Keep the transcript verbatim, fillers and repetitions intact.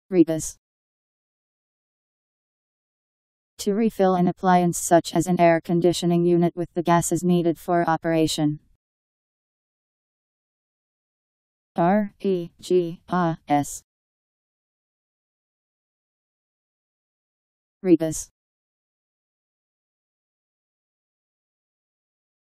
Regas. To refill an appliance such as an air conditioning unit with the gases needed for operation. R E G A S. Regas.